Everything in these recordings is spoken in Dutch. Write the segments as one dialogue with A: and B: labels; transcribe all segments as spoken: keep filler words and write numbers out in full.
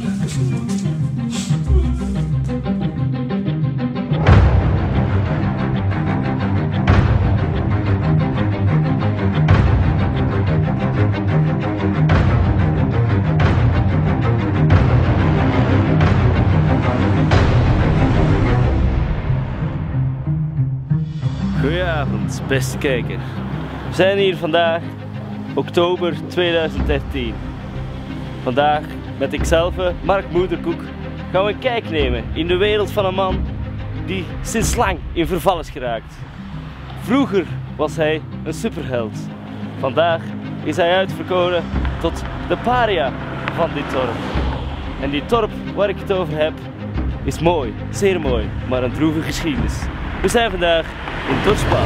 A: Goedenavond, beste kijker. We zijn hier vandaag, oktober tweeduizend dertien. Vandaag met ikzelf, Mark Moederkoek, gaan we een kijk nemen in de wereld van een man die sinds lang in verval is geraakt. Vroeger was hij een superheld. Vandaag is hij uitverkoren tot de paria van dit dorp. En die dorp waar ik het over heb is mooi, zeer mooi, maar een droevige geschiedenis. We zijn vandaag in Dodgebal.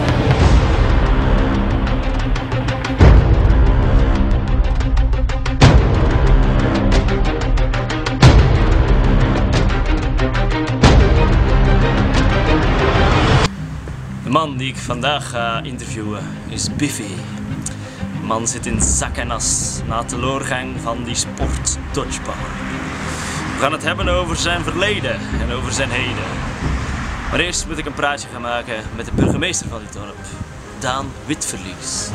A: De man die ik vandaag ga interviewen is Biffy. De man zit in zak en as na de teleurgang van die sport Dodgebal. We gaan het hebben over zijn verleden en over zijn heden. Maar eerst moet ik een praatje gaan maken met de burgemeester van dit dorp, Daan Witverlies.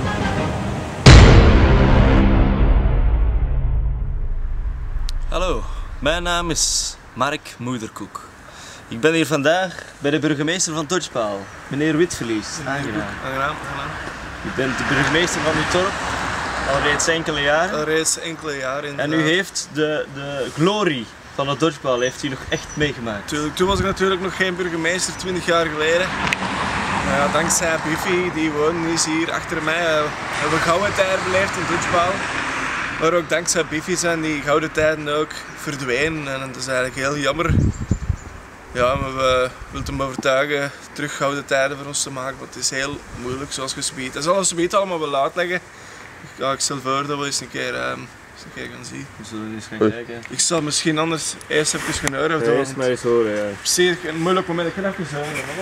A: Hallo, mijn naam is Mark Moederkoek. Ik ben hier vandaag bij de burgemeester van Dodgebal, meneer Witverlies. Aangenaam.
B: Aangenaam, aangenaam.
A: U bent de burgemeester van dit dorp al reeds enkele jaren.
B: Al reeds enkele jaren inderdaad.
A: En u heeft de, de glorie van het Dodgebal heeft u nog echt meegemaakt.
B: Tuurlijk, toen was ik natuurlijk nog geen burgemeester, twintig jaar geleden. Maar ja, dankzij Biffy, die woont is hier achter mij, uh, hebben we gouden tijden beleefd in Dodgebal. Maar ook dankzij Biffy zijn die gouden tijden ook verdwenen en dat is eigenlijk heel jammer. Ja, maar we willen hem overtuigen terug gouden tijden voor ons te maken, want het is heel moeilijk zoals gespeed. Hij zal ons het allemaal wel uitleggen. Ja, ik stel voor dat we eens een keer, um, eens een keer gaan zien.
A: We zullen eens gaan kijken.
B: Ik zal misschien anders eerst even gaan horen.
A: Ja, eerst maar eens horen, ja.
B: Precies, een moeilijk moment. Ik ga even horen. Hè.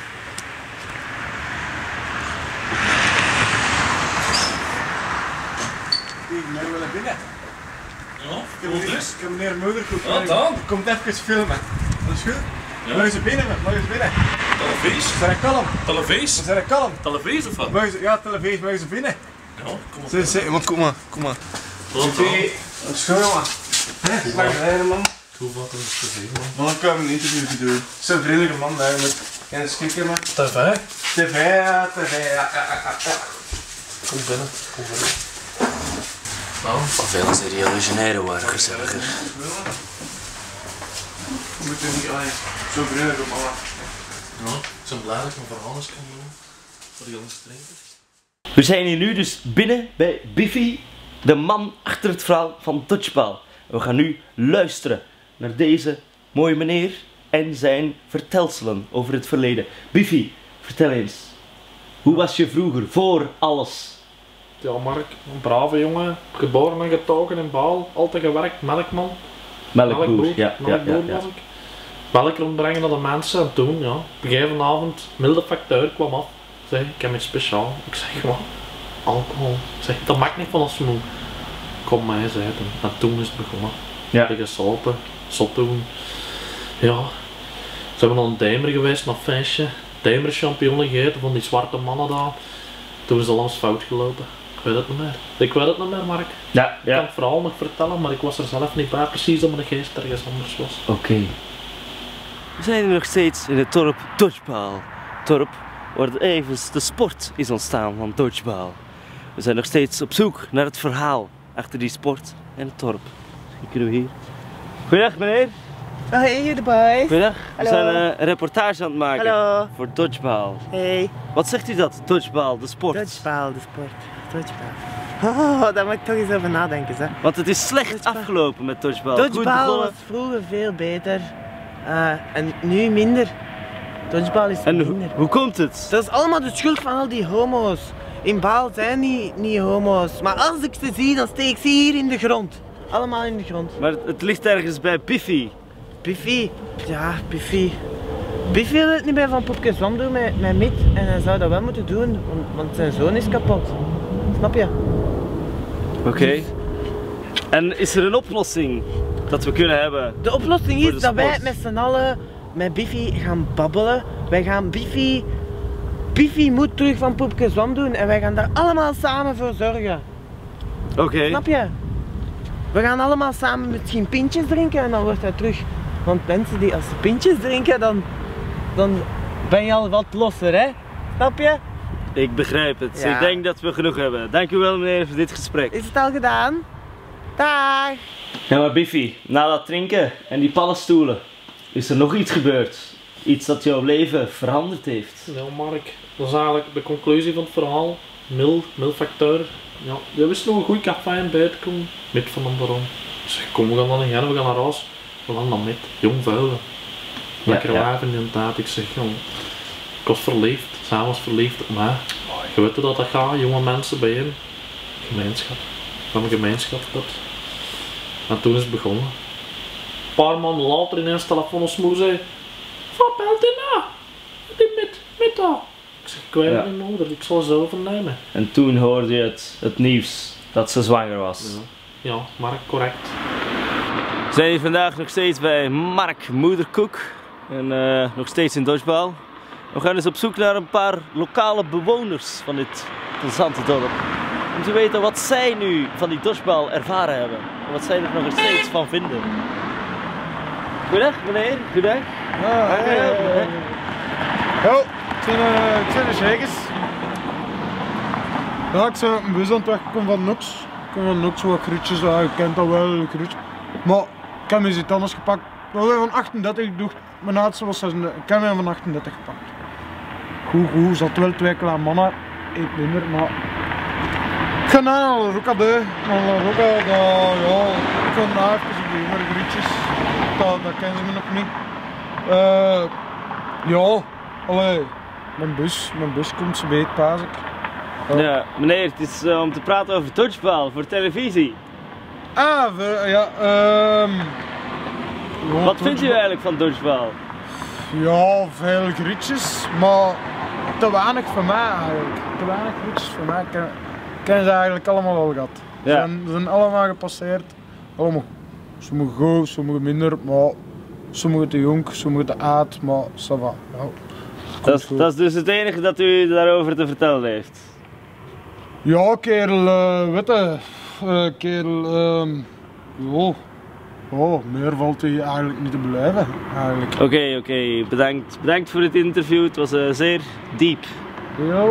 B: Ik ben wel naar binnen.
C: Ja,
B: Ik heb, ik heb meneer Moederkoek.
C: Ja, dan.
B: Komt even filmen. Dat is goed?
C: Ja.
B: Mag je ze binnen? Mag je ze binnen?
C: Televisie?
B: Zijn kalm?
C: Televisie?
B: Zijn kalm?
C: Televisie of wat?
B: Mag je ze, ja, televisie. Mag je ze binnen?
C: Ja, kom op.
B: Zeg, zeg, maar kom maar, kom maar.
C: Wat dan?
B: Dat is goed, jongen. Hé, mag je rijden, man.
C: Hoe wat is te veel, man?
B: Maar dan kunnen we een interview doen. Het is een vriendelijke man eigenlijk. Geen schrikken, man.
C: T V?
B: Tv, ja, tv, ja, ja, ja, ja.
C: Kom binnen, kom binnen.
A: Nou, veel serieus waren gezelliger.
B: We moeten niet alleen zo vriendelijk, man.
C: Ja, ik ben blij dat ik mijn verhaal eens kan doen. Voor die jongens drinken.
A: We zijn hier nu dus binnen bij Biffy, de man achter het verhaal van Dodgebal. We gaan nu luisteren naar deze mooie meneer en zijn vertelselen over het verleden. Biffy, vertel eens. Hoe was je vroeger, voor alles?
D: Ja, Mark, een brave jongen, geboren en getogen in Baal, altijd gewerkt, melkman.
A: Melkboer,
D: Melkboer,
A: ja, ja, ja,
D: melkboer
A: ja.
D: was ik. Melk rondbrengen naar de mensen en toen, ja, op een gegeven avond, milde facteur kwam af. Zeg, ik heb iets speciaal. Ik zeg, wat? Alcohol. Ik zeg, dat maakt niet van ons moe. Kom mij, zei het. En toen is het begonnen.
A: Ja.
D: We gesopen, zot doen. Ja, ze hebben naar een Dijmer geweest, naar een feestje. Dijmer champignon gegeten van die zwarte mannen daar. Toen is alles fout gelopen. Ik weet het niet meer. Ik weet het niet meer, Mark.
A: Ja,
D: Ik kan
A: ja.
D: het verhaal nog vertellen, maar ik was er zelf niet bij. Precies dat mijn geest ergens anders was.
A: Oké. We zijn hier nog steeds in het dorp Dodgebal. Het dorp waar even de sport is ontstaan van Dodgebal. We zijn nog steeds op zoek naar het verhaal achter die sport en het dorp. Misschien kunnen we hier. Goedendag meneer.
E: Hey, you the boys.
A: Goedendag. We
E: Hallo.
A: zijn uh, een reportage aan het maken
E: Hallo.
A: voor Dodgebal.
E: Hey,
A: Wat zegt u dat, Dodgebal, de sport?
E: Dodgebal, de sport. Dodgebal. Oh, daar moet ik toch eens over nadenken, hè.
A: Want het is slecht
E: Dodgebal.
A: afgelopen met Dodgebal. Goed
E: Dodgebal was
A: begonnen.
E: vroeger veel beter. Uh, en nu minder. Dodgebal is
A: En
E: minder.
A: ho hoe komt het?
E: Dat is allemaal de schuld van al die homo's. In Baal zijn die niet homo's. Maar als ik ze zie, dan steek ik ze hier in de grond. Allemaal in de grond.
A: Maar het ligt ergens bij Biffy.
E: Biffy. Ja, Biffy. Biffy wil het niet meer van Popke Zwam doen met, met Mit. En hij zou dat wel moeten doen, want, want zijn zoon is kapot. Snap je?
A: Oké. Okay. En is er een oplossing dat we kunnen hebben?
E: De oplossing
A: Voor de
E: is dat wij
A: sport.
E: met z'n allen met Biffy gaan babbelen. Wij gaan Biffy... Biffy moet terug van Poepke Zwam doen en wij gaan daar allemaal samen voor zorgen.
A: Oké.
E: Snap je? We gaan allemaal samen misschien pintjes drinken en dan wordt hij terug. Want mensen die als ze pintjes drinken, dan, dan ben je al wat losser, hè? Snap je?
A: Ik begrijp het.
E: Ja.
A: Ik denk dat we genoeg hebben. Dank u wel meneer voor dit gesprek.
E: Is het al gedaan? Dag!
A: Ja maar Biffy, na dat drinken en die paddenstoelen, is er nog iets gebeurd? Iets dat jouw leven veranderd heeft?
D: Ja, Mark, dat is eigenlijk de conclusie van het verhaal. Mil, milfacteur. Ja, die wist nog een goed café in buiten komen. Met van hem daarom. Ik zeg, kom, we gaan dan niet gaan, we gaan naar huis. We gaan dan met. Jong vuilen. Lekker
A: ja.
D: wijf in die tijd. Ik zeg, jong, ik was verliefd. Zij was verliefd op mij. Je weet hoe dat dat gaat, jonge mensen bijeen. Gemeenschap. We hebben een gemeenschap gehad. En toen is het begonnen. Een paar maanden later ineens telefoon als moe zei: wat belt hij nou? Die met, met dat. Ik zeg, ik weet het
A: Ja.
D: niet nodig, ik zal ze overnemen.
A: En toen hoorde je het, het nieuws dat ze zwanger was.
D: Ja, ja, Mark, correct.
A: We zijn hier vandaag nog steeds bij Mark Moederkoek. En eh, nog steeds in Dodgeball. We gaan dus op zoek naar een paar lokale bewoners van dit plezante dorp. Om te weten wat zij nu van die dodgeball ervaren hebben. En wat zij er nog steeds van vinden. Goedendag meneer, goedendag.
F: Ja,
A: Dank u
F: hey,
A: wel.
F: hey, hey. Ja, het zijn, uh, het zijn de shakers. Ja, ik ben met een bus aan het weg, ik kom van Nox. Ik kom van Nox, wat groetjes, ja, je kent dat wel, groetjes. Maar ik heb me iets anders gepakt. We zijn van achtendertig, ik dacht, mijn oudste was zesendertig, ik heb me van achtendertig gepakt. Goed, goed, zat wel twee kleine mannen, ik minder, maar... Ik ga naar La Roca de, naar La Roca, dat, ja, ik ga naar even op de jongere groetjes. Dat, dat kennen ze me nog niet. Uh, ja, allee, mijn bus, mijn bus komt zo beet, paas ik.
A: Ja, meneer, het is eh, om te praten over dodgeball voor televisie.
F: Ah, ver, ja, ehm... ja,
A: Wat vindt u
F: toch-
A: eigenlijk van dodgeball?
F: Ja, veel grietjes, maar te weinig voor mij eigenlijk. Te weinig grietjes voor mij. Ik ken, ik ken ze eigenlijk allemaal al gehad. Ze
A: Ja.
F: zijn, ze zijn allemaal gepasseerd. Allemaal. Sommige goed, sommige minder, maar sommige te jong, sommige te oud, maar ça va. Ja,
A: Dat is, dat is dus het enige dat u daarover te vertellen heeft.
F: ja kerel, uh, weet je, uh, kerel, ehm ja, ja, meer valt hij eigenlijk niet te beleven, eigenlijk.
A: Oké, oké, bedankt. Bedankt voor het interview, het was eh, zeer diep.
F: Ja.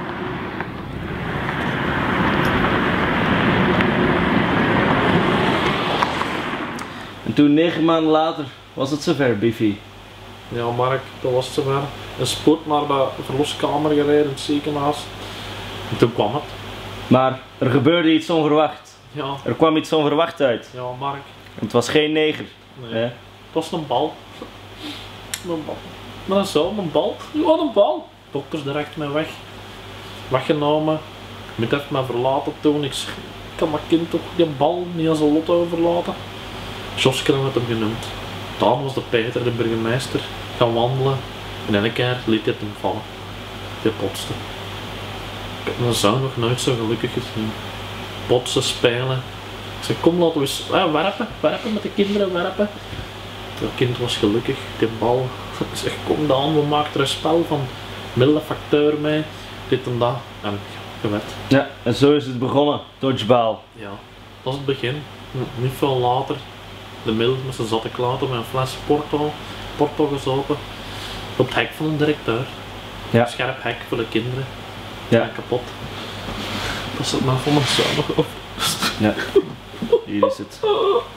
A: En toen, negen maanden later, was het zover, Biffy.
D: Ja, Mark, dat was het zover. Een spoed naar de verloskamer gereden in het ziekenhuis. En toen kwam het.
A: Maar er gebeurde iets onverwacht.
D: Ja,
A: Er kwam iets onverwacht uit.
D: ja, Mark.
A: En het was geen neger.
D: Nee.
A: Hè?
D: Het was een bal. Een bal. Maar dat is zo, een bal. Wat een bal. Dokters direct mee weg. Weggenomen. Met heeft mij verlaten toen. Ik zeg, ik kan mijn kind toch die bal niet als een lot overlaten. Joske had hem genoemd. Daar was de Peter, de burgemeester, gaan wandelen. En in één keer liet hij het hem vallen. Die potste. Ik heb mijn zoon nog nooit zo gelukkig gezien. Potsen, spelen. Ik zeg, kom laten we eens ah, werpen, werpen met de kinderen, werpen. Dat kind was gelukkig, die bal. Ik zeg, kom dan, we maken er een spel van. Milde facteur mee, dit en dat. En je weet.
A: Ja, en zo is het begonnen, dodgeball.
D: Ja, dat is het begin. Niet veel later, de middel met zijn zatte klater met een fles Porto, Porto gezopen. Op het hek van een directeur.
A: Ja.
D: Een scherp hek voor de kinderen.
A: Ja.
D: En kapot. Dat zit maar van mijn zoon nog op.
A: Ja, hier is het.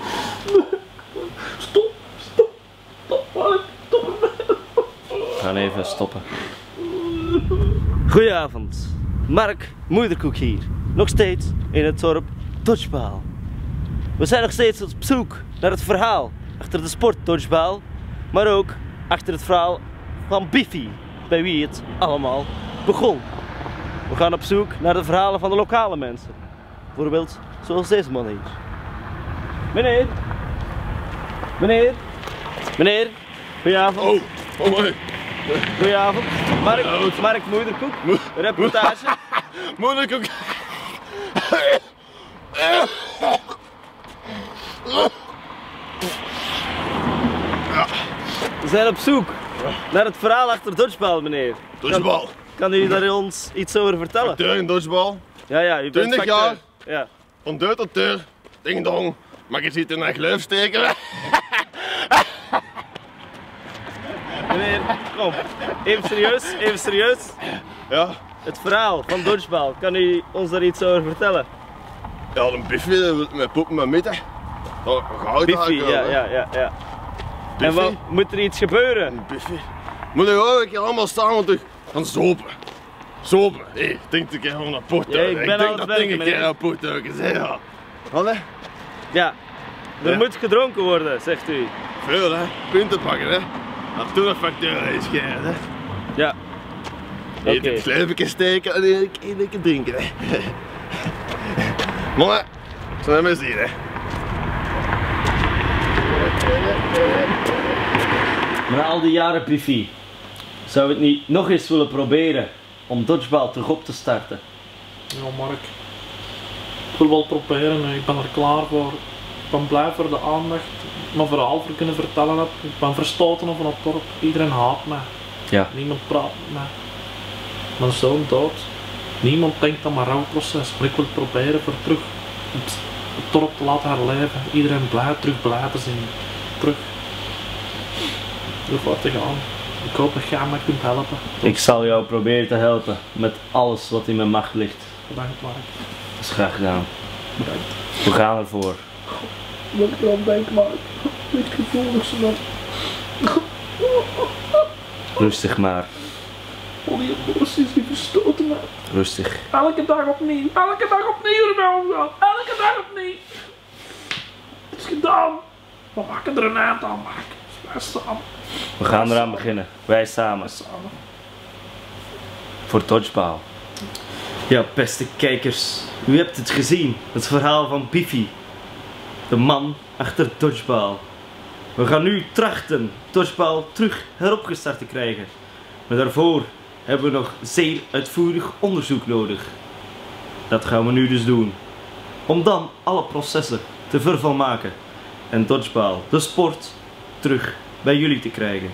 D: Stop, stop, stop, Mark, stop.
A: We gaan even stoppen. Goedenavond, Mark Moederkoek hier. Nog steeds in het dorp Dodgeball. We zijn nog steeds op zoek naar het verhaal achter de sport dodgeball, maar ook achter het verhaal van Biffy, bij wie het allemaal begon. We gaan op zoek naar de verhalen van de lokale mensen. Bijvoorbeeld zoals deze man hier. Meneer, meneer, meneer, goedenavond.
C: Oh, oh, hey.
A: Goedenavond, Mark, Mark Moederkoek, reportage.
C: Moeilijk ook.
A: We zijn op zoek naar het verhaal achter dodgeball, meneer.
G: Dodgeball.
A: Kan, kan u daar ons iets over vertellen?
G: Deur in dodgeball.
A: Ja, ja, u bent
G: twintig
A: facteur.
G: jaar.
A: Ja.
G: Van deur tot deur. Ding dong. Mag ik iets in een gleuf steken?
A: Meneer, kom. Even serieus, even serieus.
G: Ja.
A: Het verhaal van dodgeball, kan u ons daar iets over vertellen?
G: Ja, een biffy met poepen met midden. Dat gaat
A: Biffy, ja, ja, ja, ja. En wat, moet er iets gebeuren?
G: Een biffy. Moet ik ook een keer allemaal samen terug gaan zopen. Zopen. Hé, hey, denk een keer van een pot.
A: Ja, ik ben
G: ik
A: aan
G: denk
A: het
G: dat
A: werken,
G: ding een keer
A: meneer.
G: een pot uit is, hè, ja. Wat hè?
A: Ja. Er
G: Ja.
A: moet gedronken worden, zegt u.
G: Veel hè. Punten pakken hè. Dat toen een factuur is geëerd hè.
A: Ja. Oké.
G: Even een sleepje steken en een keer een drinken hè. Mannen, zullen we eens zien hè.
A: Maar na al die jaren Biffy, zou je het niet nog eens willen proberen om dodgeball terug op te starten?
D: Ja, Mark. Ik wil wel proberen, hè. Ik ben er klaar voor. Ik ben blij voor de aandacht. Mijn verhaal voor kunnen vertellen heb. Ik ben verstoten van het dorp. Iedereen haat mij.
A: Ja.
D: Niemand praat met mij. Mijn zoon dood. Niemand denkt aan mijn rouwproces. Maar ik wil proberen voor terug het, het dorp te laten herleven. Iedereen blij, terug blij te zien. Terug. Terug wat te gaan. Ik hoop dat jij mij kunt helpen.
A: Ik zal jou proberen te helpen met alles wat in mijn macht ligt.
D: Bedankt, Mark.
A: Dat is graag gedaan.
D: Bedankt.
A: We gaan ervoor.
D: Wat ik eraan denk, Mark. Niet gevoelig zo dan.
A: Rustig maar.
D: Al die emoties die verstoten mij.
A: Rustig.
D: Elke dag opnieuw. Elke dag opnieuw erbij omgaan. Elke dag opnieuw. Het is gedaan. We maken er een eind aan, Mark. Wij samen.
A: We gaan eraan beginnen. Wij samen.
D: Samen.
A: Voor dodgeball. Ja, beste kijkers. U hebt het gezien. Het verhaal van Biffy. De man achter dodgeball. We gaan nu trachten dodgeball terug heropgestart te krijgen. Maar daarvoor hebben we nog zeer uitvoerig onderzoek nodig. Dat gaan we nu dus doen. Om dan alle processen te vervolmaken. En dodgeball, de sport, terug bij jullie te krijgen.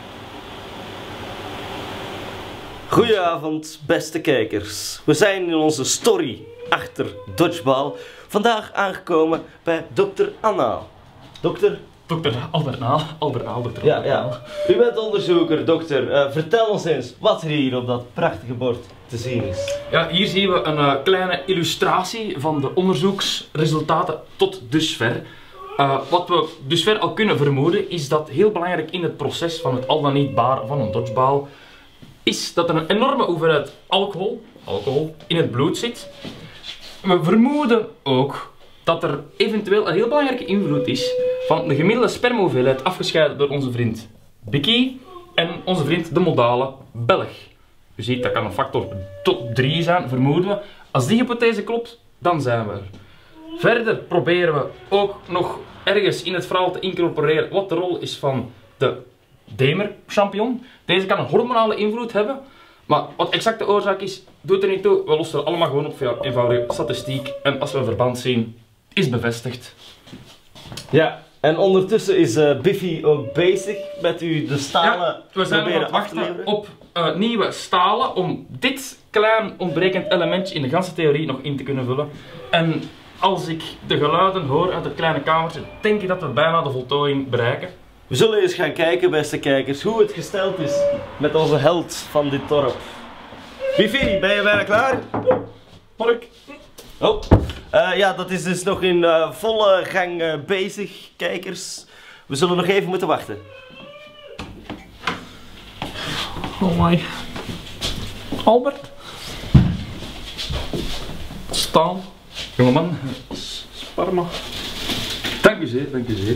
A: Goedenavond, beste kijkers. We zijn in onze story achter dodgeball vandaag aangekomen bij dokter Anna. Dokter?
H: Dokter Albert Naal, Albert Naal, dokter
A: Ja,
H: Albert
A: ja.
H: Naal.
A: U bent onderzoeker, dokter. Uh, vertel ons eens wat er hier op dat prachtige bord te zien is.
H: Ja, hier zien we een uh, kleine illustratie van de onderzoeksresultaten tot dusver. Uh, wat we dusver al kunnen vermoeden is dat heel belangrijk in het proces van het al dan niet baren van een dodgeball is dat er een enorme hoeveelheid alcohol, alcohol in het bloed zit. We vermoeden ook dat er eventueel een heel belangrijke invloed is van de gemiddelde spermahoeveelheid afgescheiden door onze vriend Bicky en onze vriend de modale Belg. U ziet, dat kan een factor tot drie zijn, vermoeden we. Als die hypothese klopt, dan zijn we er. Verder proberen we ook nog ergens in het verhaal te incorporeren wat de rol is van de Demer-champignon. Deze kan een hormonale invloed hebben, maar wat exact de oorzaak is, doet er niet toe. We lossen er allemaal gewoon op via eenvoudige statistiek en als we een verband zien, is bevestigd.
A: Ja, en ondertussen is uh, Biffy ook bezig met u de stalen
H: Ja, we zijn nog aan het
A: proberen af te
H: wachten
A: leveren.
H: op uh, nieuwe stalen om dit klein ontbrekend elementje in de ganse theorie nog in te kunnen vullen. En als ik de geluiden hoor uit het kleine kamertje, denk ik dat we bijna de voltooiing bereiken.
A: We zullen eens gaan kijken, beste kijkers, hoe het gesteld is met onze held van dit dorp. Biffy, ben je bijna klaar?
H: Mark.
A: Oh, uh, ja, dat is dus nog in uh, volle gang uh, bezig, kijkers. We zullen nog even moeten wachten.
D: Oh my. Albert. Staan.
H: Jongeman.
D: Sperma.
H: Dank u zeer, dank u zeer.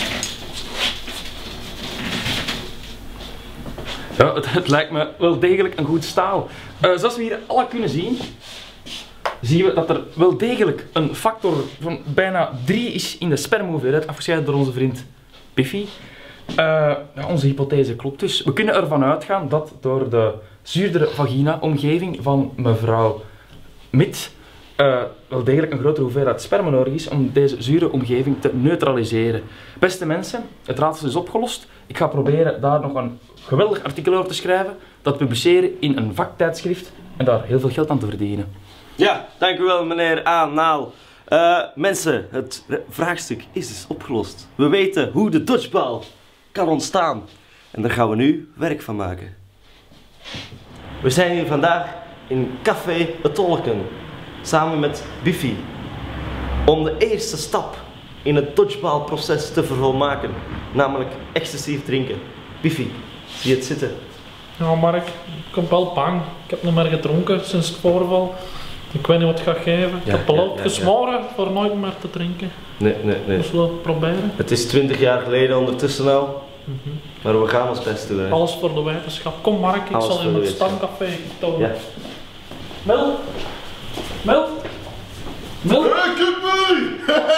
H: Ja, het, het lijkt me wel degelijk een goed staal. Uh, zoals we hier alle kunnen zien, zien we dat er wel degelijk een factor van bijna drie is in de spermahoeveelheid, afgescheiden door onze vriend Biffy. Uh, ja, onze hypothese klopt dus. We kunnen ervan uitgaan dat door de zuurdere vagina-omgeving van mevrouw Mit uh, wel degelijk een grotere hoeveelheid sperma nodig is om deze zure omgeving te neutraliseren. Beste mensen, het raadsel is opgelost. Ik ga proberen daar nog een geweldig artikel over te schrijven, dat publiceren in een vaktijdschrift en daar heel veel geld aan te verdienen.
A: Ja, dank u wel meneer A. Naal. Uh, mensen, het vraagstuk is dus opgelost. We weten hoe de dodgeball kan ontstaan. En daar gaan we nu werk van maken. We zijn hier vandaag in Café Het Tolken. Samen met Biffy. Om de eerste stap in het dodgeballproces te vervolmaken. Namelijk excessief drinken. Biffy, zie je het zitten?
D: Ja, Mark, ik ben wel bang. Ik heb nog maar gedronken sinds het voorval. Ik weet niet wat het gaat geven.
A: Ja,
D: ik heb beloofd
A: ja, ja,
D: gezworen ja. voor nooit meer te drinken.
A: Nee, nee, nee.
D: Dus we proberen.
A: Het is twintig jaar geleden ondertussen al.
D: Mm-hmm.
A: Maar we gaan ons best doen. Hè.
D: Alles voor de wetenschap. Kom Mark, ik
A: Alles
D: zal
A: voor
D: in
A: de
D: het
A: wetenschap.
D: stamcafé tonen.
A: Ja.
D: Mel? Mel? Mel?
G: Hé, kijk mee!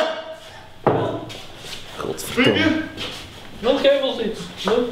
A: Godverdomme.
D: Mel, geef ons iets. Mel?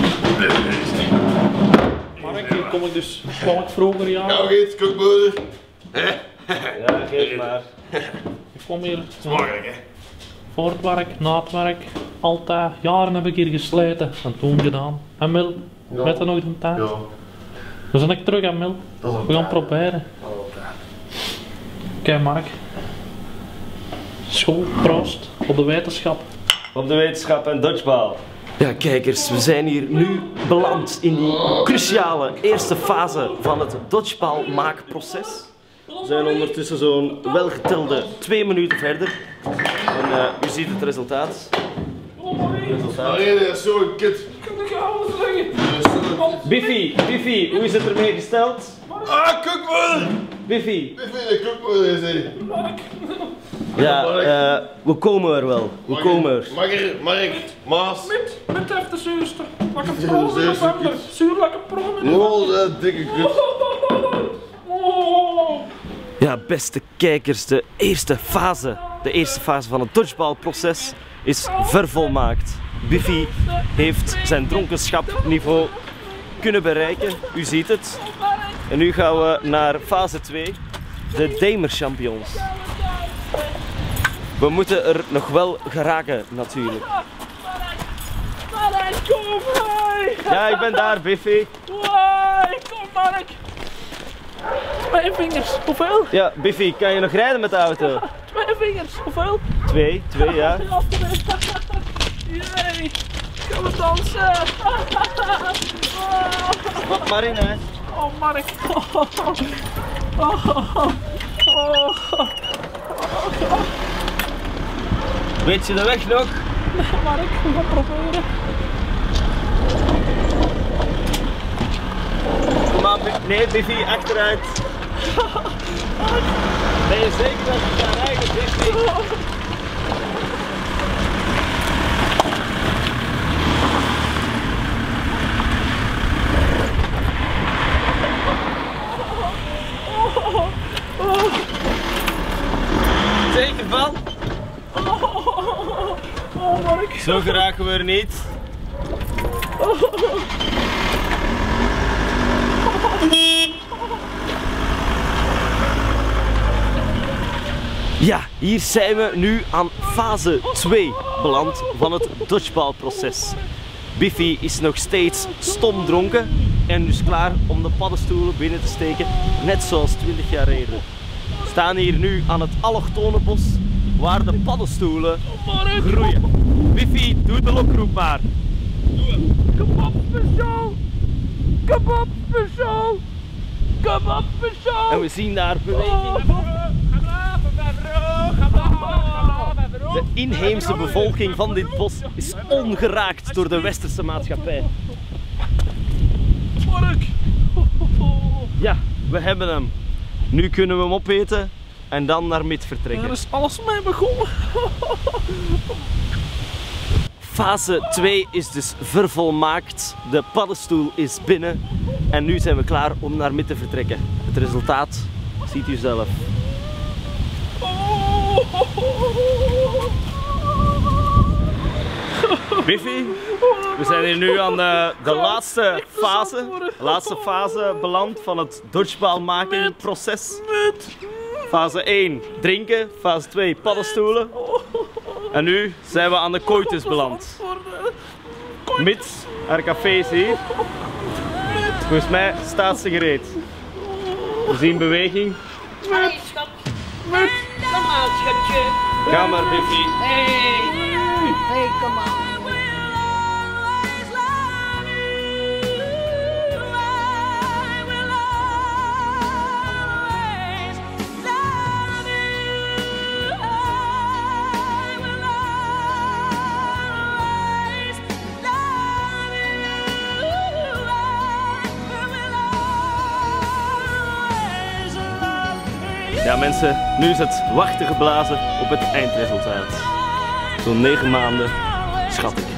D: Mark, hier kom ik dus. Kwam ik vroeger ja.
G: Nou, geet, kookmoeder.
A: Ja, geef maar.
D: Ik kwam hier.
G: Smakelijk, hè?
D: Voor het werk, na het werk, altijd. Jaren heb ik hier gesleten en toen gedaan. En Mil,
G: Ja.
D: weet je nog een tijd?
G: Ja.
D: We zijn ik terug aan Mil.
G: Dat is een
D: We gaan
G: tijd.
D: proberen.
G: Altijd.
D: Oké okay, Mark. School, proost, op de wetenschap.
A: Op de wetenschap en dodgeball. Ja, kijkers, we zijn hier nu beland in die cruciale eerste fase van het dodgeball-maakproces. We zijn ondertussen zo'n welgetelde twee minuten verder. En uh, u ziet het resultaat. resultaat.
G: Nee, dat is zo'n kut.
A: Biffy, Biffy, hoe is het ermee gesteld?
G: Ah, kookmoeder!
A: Biffy.
G: Ik vind de kookmoeder is hij.
A: Ja, uh, we komen er wel. We komen er.
G: Magger, Mark, Maas.
D: Met, met heeft de zuurste. Lekker
G: Ja,
D: promen,
G: zuurste
D: november.
G: kut.
D: Zuur lekker promen.
G: Oh, dat dikke kut.
D: Oh.
A: Ja, beste kijkers, de eerste fase, de eerste fase van het dodgeballproces is vervolmaakt. Biffy heeft zijn dronkenschapniveau kunnen bereiken, u ziet het. En nu gaan we naar fase twee, de Damer-champions. We moeten er nog wel geraken, natuurlijk.
D: Mark, kom mij!
A: Ja, ik ben daar, Biffy.
D: Wai, kom Mark! Twee vingers, hoeveel?
A: Ja, Biffy, kan je nog rijden met de auto?
D: Twee vingers, hoeveel?
A: Twee, twee, ja.
D: Jee, gaan we dansen!
A: Wat maar in, hè.
D: Oh Mark! Oh, oh, oh.
A: Weet je de weg nog?
D: Mark, we gaan proberen.
A: Kom aan, nee, Biffy, achteruit. Ben je zeker dat je kan rijden, Biffy? Zeker van?
D: Oh Mark!
A: Zo geraken we er niet. Ja, hier zijn we nu aan fase twee beland van het dodgeballproces. Biffy is nog steeds stom dronken en dus klaar om de paddenstoelen binnen te steken, net zoals twintig jaar eerder. We staan hier nu aan het allochtone bos waar de paddenstoelen groeien. Biffy, doe de lokroep maar.
D: Kebab speciaal! Kebab speciaal! Kebab speciaal!
A: En we zien daar beweging. De inheemse bevolking van dit bos is ongeraakt door de westerse maatschappij.
D: Mark!
A: Ja, we hebben hem. Nu kunnen we hem opeten en dan naar Mid
D: Er
A: vertrekken.
D: is alles mee begonnen.
A: Fase twee is dus vervolmaakt. De paddenstoel is binnen. En nu zijn we klaar om naar Mid te vertrekken. Het resultaat ziet u zelf. Biffy, we zijn hier nu aan de, de laatste fase, laatste fase beland van het dodgeball maken proces. Fase één drinken, fase twee paddenstoelen. En nu zijn we aan de kooitjes beland. Mits, haar café is hier. Volgens mij staat ze gereed. We zien beweging.
I: Allee, schat. Kom aan, schatje.
A: Ga maar, Biffy.
I: Hey. Hey, kom aan.
A: Ja mensen, nu is het wachten geblazen op het eindresultaat. Zo'n negen maanden, schat ik.